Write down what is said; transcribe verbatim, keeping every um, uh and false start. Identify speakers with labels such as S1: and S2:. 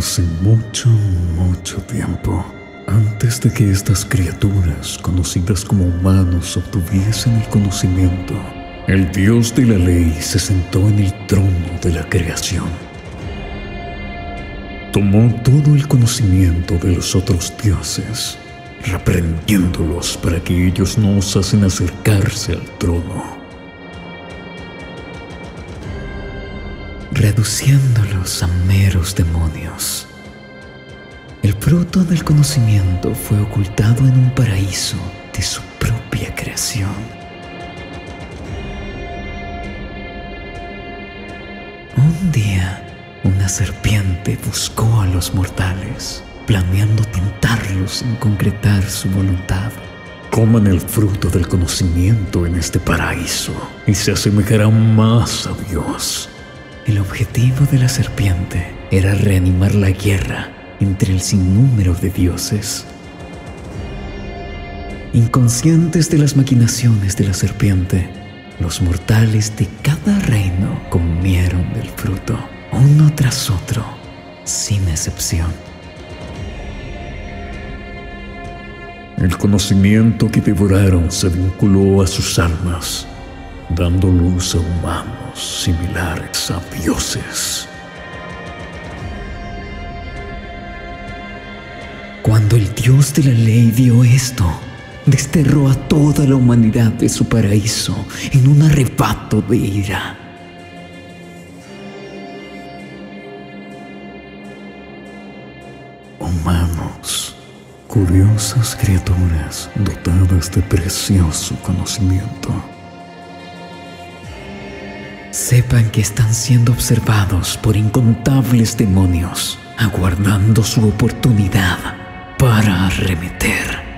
S1: Hace mucho, mucho tiempo, antes de que estas criaturas conocidas como humanos obtuviesen el conocimiento, el Dios de la ley se sentó en el trono de la creación. Tomó todo el conocimiento de los otros dioses, reprendiéndolos para que ellos no osasen acercarse al trono, reduciéndolos a meros demonios. El fruto del conocimiento fue ocultado en un paraíso de su propia creación. Un día, una serpiente buscó a los mortales, planeando tentarlos sin concretar su voluntad. Coman el fruto del conocimiento en este paraíso y se asemejarán más a Dios. El objetivo de la serpiente era reanimar la guerra entre el sinnúmero de dioses. Inconscientes de las maquinaciones de la serpiente, los mortales de cada reino comieron del fruto, uno tras otro, sin excepción. El conocimiento que devoraron se vinculó a sus almas, dando luz a humanos similares a dioses. Cuando el Dios de la ley vio esto, desterró a toda la humanidad de su paraíso en un arrebato de ira. Humanos, curiosas criaturas dotadas de precioso conocimiento, sepan que están siendo observados por incontables demonios, aguardando su oportunidad para arremeter.